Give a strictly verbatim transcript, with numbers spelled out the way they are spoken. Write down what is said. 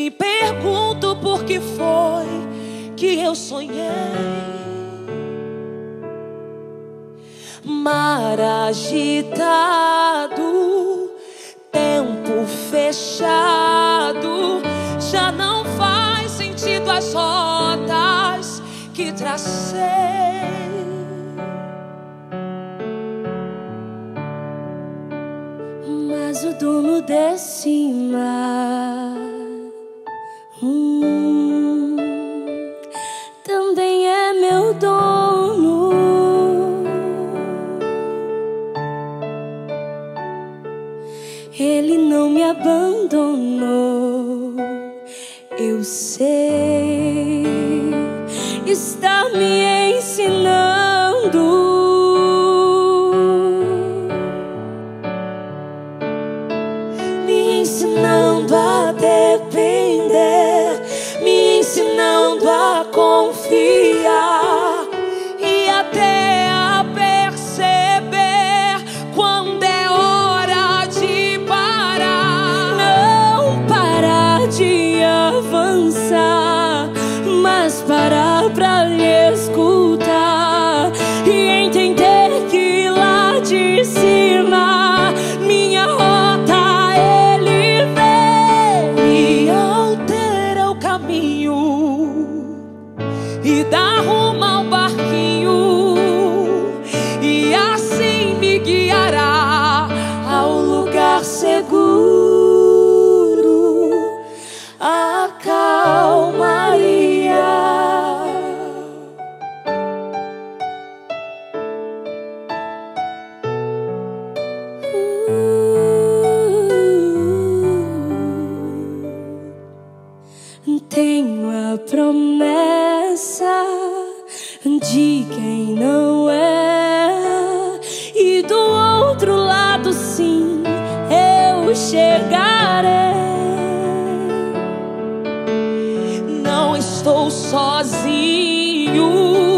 Me pergunto por que foi que eu sonhei. Mar agitado, tempo fechado, já não faz sentido as rotas que tracei. Mas o dono desse mar hum, também é meu dono. Ele não me abandonou, eu sei, está me ensinando. Me ensinando a depender, me ensinando a confiar e até a perceber quando é hora de parar. Não parar de avançar, mas parar pra lhe escutar e entender que lá de cima minha rota ele vê e altera o caminho e dá rumo ao barquinho, e assim me guiará ao lugar seguro, a calmaria. Tenho a promessa de quem não é, e do outro lado sim eu chegarei. Não estou sozinho.